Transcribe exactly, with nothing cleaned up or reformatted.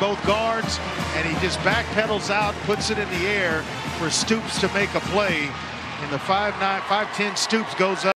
both guards, and he just backpedals out, puts it in the air for Stoops to make a play. And the five nine, five ten Stoops goes up.